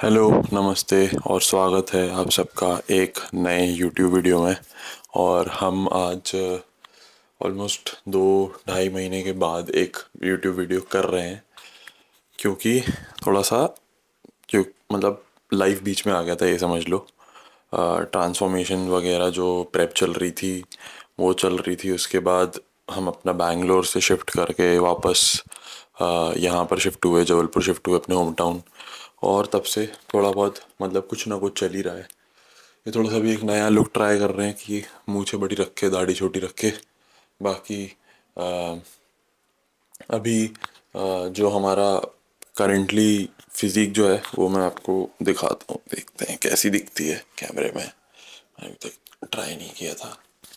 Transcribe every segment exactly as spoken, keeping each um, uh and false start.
Hello, नमस्ते और स्वागत है आप सबका एक नए यूट्यूब वीडियो में। और हम आज ऑलमोस्ट दो ढाई महीने के बाद एक यूट्यूब वीडियो कर रहे हैं, क्योंकि थोड़ा सा क्यों मतलब लाइफ बीच में आ गया था, ये समझ लो। ट्रांसफॉर्मेशन वगैरह जो प्रेप चल रही थी वो चल रही थी। उसके बाद हम अपना बैंगलोर से शिफ्ट करके वापस अ, यहाँ पर शिफ्ट हुए, जबलपुर शिफ्ट हुए अपने होम टाउन। और तब से थोड़ा बहुत मतलब कुछ ना कुछ चल ही रहा है। ये थोड़ा सा भी एक नया लुक ट्राई कर रहे हैं कि मूंछें बड़ी रखे, दाढ़ी छोटी रखे। बाकी अ, अभी अ, जो हमारा करंटली फिजिक जो है वो मैं आपको दिखाता हूँ, देखते हैं कैसी दिखती है कैमरे में। मैंने अभी तक ट्राई नहीं किया था।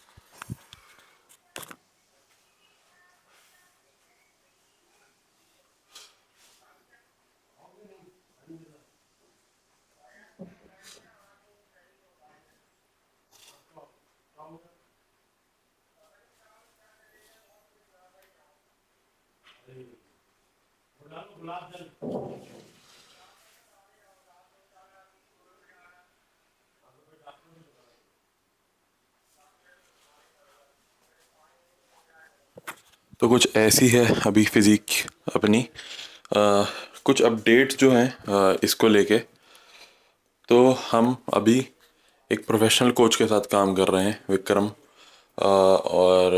तो कुछ ऐसी है अभी फिजिक अपनी। अ, कुछ अपडेट्स जो हैं अ, इसको लेके। तो हम अभी एक प्रोफेशनल कोच के साथ काम कर रहे हैं, विक्रम। अ, और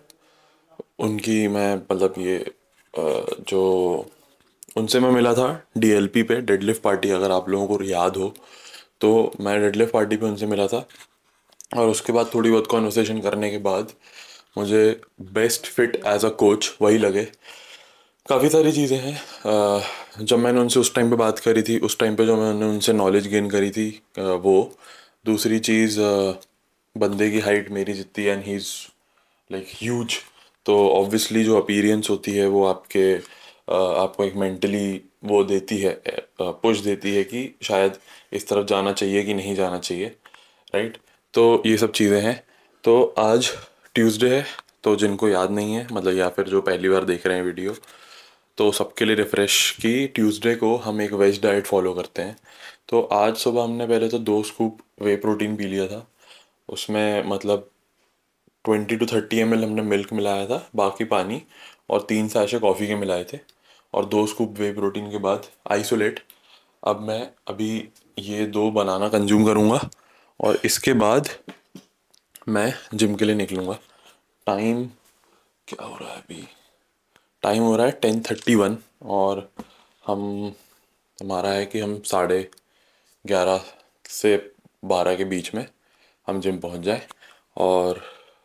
उनकी मैं मतलब ये अ, जो उनसे मैं मिला था डीएलपी पे, डेडलिफ्ट पार्टी, अगर आप लोगों को याद हो तो। मैं डेडलिफ्ट पार्टी पे उनसे मिला था। और उसके बाद थोड़ी बहुत कॉन्वर्सेशन करने के बाद मुझे best fit as a coach वही लगे। काफ़ी सारी चीज़ें हैं। अ, जब मैंने उनसे उस टाइम पे बात करी थी, उस टाइम पे जो मैंने उनसे नॉलेज गेन करी थी, अ, वो दूसरी चीज़, अ, बंदे की हाइट मेरी जितनी and he is like huge. तो ऑब्वियसली जो अपीयरेंस होती है वो आपके अ, आपको एक मेंटली वो देती है, पुश देती है कि शायद इस तरफ जाना चाहिए कि नहीं जाना चाहिए। राइट। तो ये सब चीज़ें हैं। तो आज ट्यूसडे है, तो जिनको याद नहीं है मतलब, या फिर जो पहली बार देख रहे हैं वीडियो, तो सबके लिए रिफ़्रेश की ट्यूसडे को हम एक वेज डाइट फॉलो करते हैं। तो आज सुबह हमने पहले तो दो स्कूप वे प्रोटीन पी लिया था। उसमें मतलब twenty two thirty M L हमने मिल्क मिलाया था, बाकी पानी। और तीन सैशे कॉफ़ी के मिलाए थे। और दो स्कूप वे प्रोटीन के बाद आइसोलेट। अब मैं अभी ये दो बनाना कंज्यूम करूँगा और इसके बाद मैं जिम के लिए निकलूँगा। टाइम क्या हो रहा है अभी? टाइम हो रहा है टेन थर्टी वन। और हम हमारा है कि हम साढ़े ग्यारह से बारह के बीच में हम जिम पहुंच जाए। और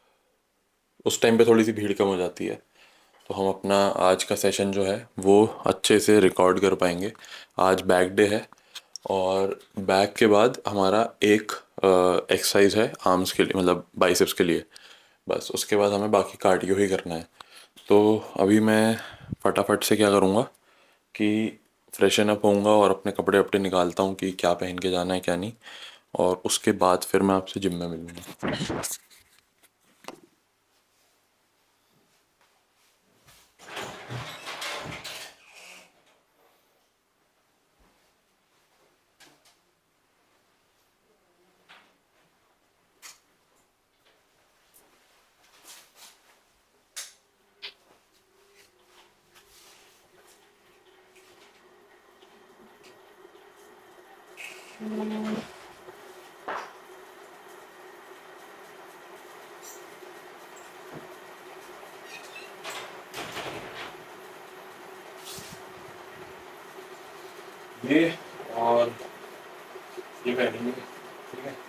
उस टाइम पे थोड़ी सी भीड़ कम हो जाती है, तो हम अपना आज का सेशन जो है वो अच्छे से रिकॉर्ड कर पाएंगे। आज बैक डे है। और बैक के बाद हमारा एक एक्सरसाइज है आर्म्स के लिए, मतलब बाइसेप्स के लिए। बस उसके बाद हमें बाकी कार्डियो ही करना है। तो अभी मैं फटाफट से क्या करूँगा कि फ्रेशन अप होऊंगा और अपने कपड़े वपड़े निकालता हूँ कि क्या पहन के जाना है क्या नहीं। और उसके बाद फिर मैं आपसे जिम में मिलूँगा। ये और ये पहनेंगे, ठीक है।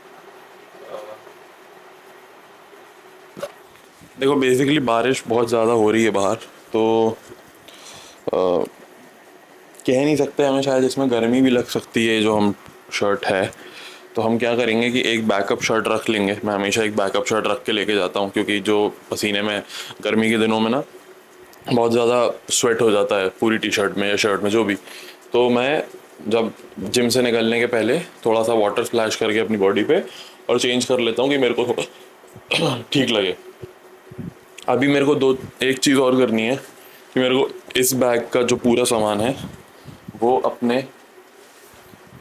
देखो, बेसिकली बारिश बहुत ज़्यादा हो रही है बाहर, तो अ, कह नहीं सकते, हमें शायद इसमें गर्मी भी लग सकती है जो हम शर्ट है। तो हम क्या करेंगे कि एक बैकअप शर्ट रख लेंगे। मैं हमेशा एक बैकअप शर्ट रख के लेके जाता हूँ, क्योंकि जो पसीने में गर्मी के दिनों में ना बहुत ज़्यादा स्वेट हो जाता है पूरी टी शर्ट में या शर्ट में जो भी। तो मैं जब जिम से निकलने के पहले थोड़ा सा वाटर स्प्लैश करके अपनी बॉडी पे और चेंज कर लेता हूँ कि मेरे को थोड़ा ठीक लगे। अभी मेरे को दो एक चीज़ और करनी है कि मेरे को इस बैग का जो पूरा सामान है वो अपने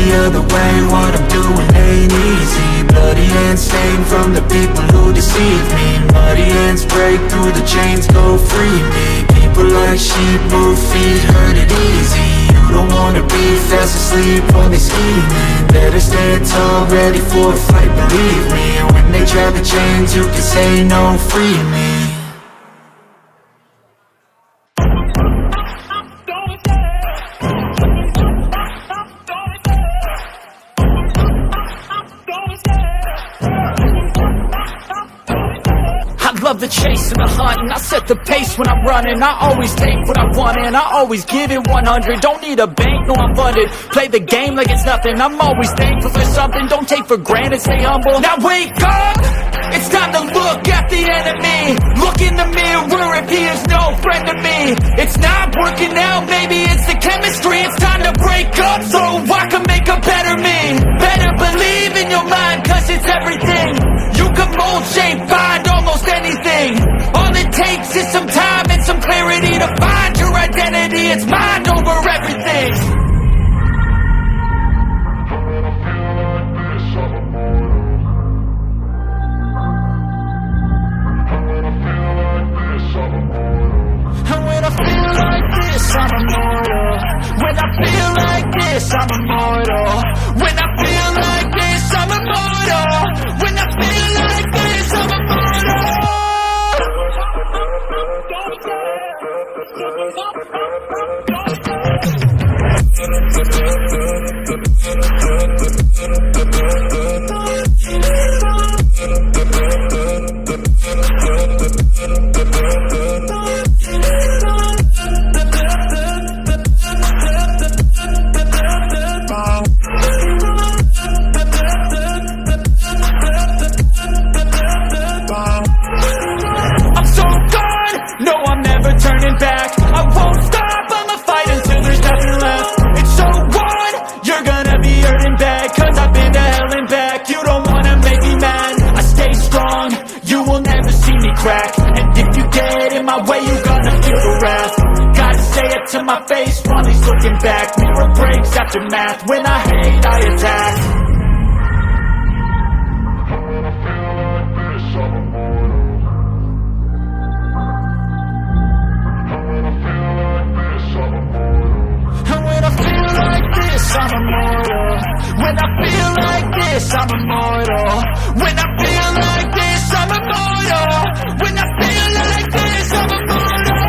the other way, what I'm doing ain't easy. Bloody hands stained from the people who deceive me. Muddy hands break through the chains, go free me. People like sheep move feet, hurt it easy. You don't wanna be fast asleep while they scheming. Better stand tall, ready for a fight, believe me. When they try the chains, you can say no, free me. Love the chase and the hunt, and I set the pace when I'm running. I always take what I want and I always give it one hundred. Don't need a bank, no I'm funded. Play the game like it's nothing. I'm always thankful for something. Don't take for granted, stay humble. Now wake up! It's time to look at the enemy. Look in the mirror if he is no friend to me. It's not working out, maybe it's the chemistry. It's time to break up so I can make a better me. Better believe in your mind, cause it's everything. You can mold, shape, find almost anything. All it takes is some time and some clarity to find your identity. It's mind over everything. And when I feel like this, I'm immortal. When I feel like this, I'm immortal. When I feel like this, I'm immortal. When I feel like this, I'm immortal. I'm so gone, no I'm never turning back. I won't stop, I'ma fight until there's nothing left. It's so on, you're gonna be hurting bad, cause I've been to hell and back. You don't wanna make me mad, I stay strong, you will never see me crack. And if you get in my way, you gonna feel the wrath. Gotta say it to my face while he's looking back. Mirror breaks after math, when I hate I attack. I'm immortal. When I feel like this, I'm immortal. When I feel like this, I'm immortal. When I feel like this, I'm immortal.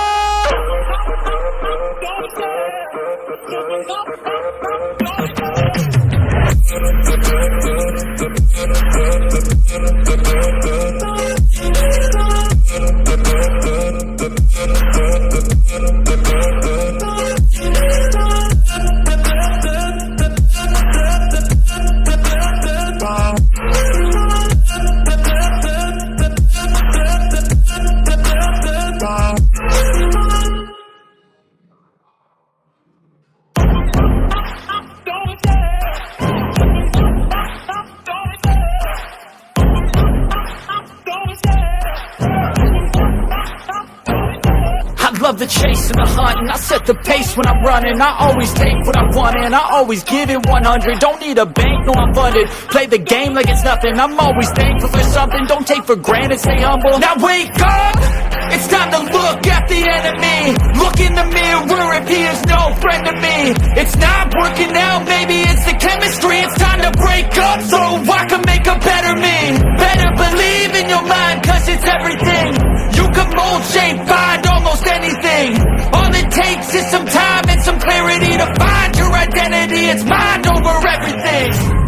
Love the chase and the hunt, and I set the pace when I'm running. I always take what I want and I always give it one hundred. Don't need a bank, no I'm funded. Play the game like it's nothing. I'm always thankful for something. Don't take for granted, stay humble. Now wake up! It's time to look at the enemy. Look in the mirror if he is no friend to me. It's not working out, maybe it's the chemistry. It's time to break up so I can make a better me. Better believe in your mind, cause it's everything. You can mold, shape, find almost anything. All it takes is some time and some clarity to find your identity. It's mind over everything.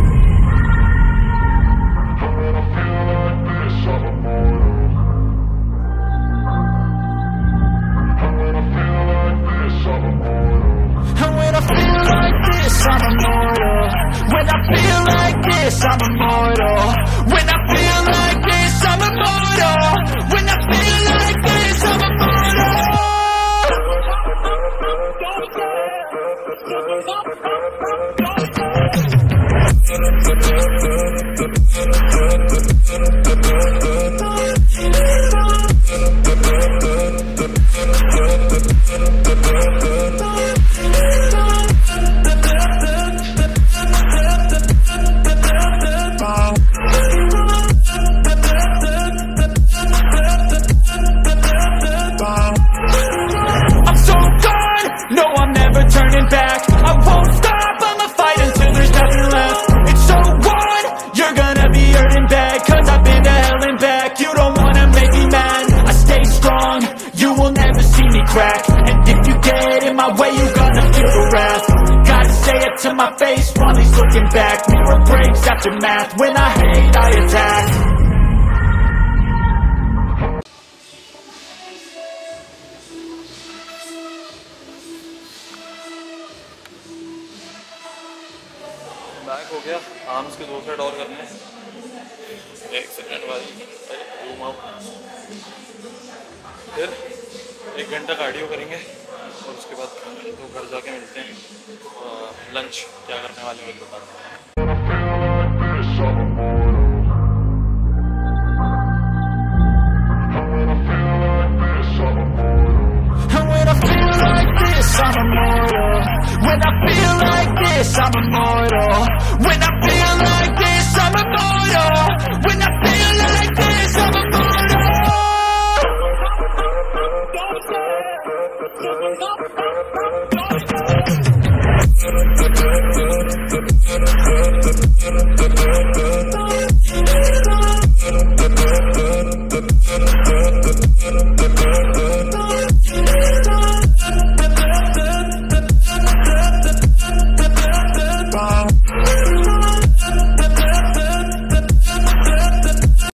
And when I feel like this, I'm immortal. When I feel like this, I'm immortal. When I feel like this, I'm immortal. When I feel like this, I'm immortal. to my face while he's looking back. Mirror breaks after math. When I hate, I attack. Back हो गया, arms के दो set और करने हैं। एक second वाली zoom out, फिर एक घंटा कार्डियो करेंगे और उसके बाद तो घर जाके मिलते हैं। लंच क्या करने वाले हैं बताते हैं। I'm immortal. When I feel like this, I'm immortal. When I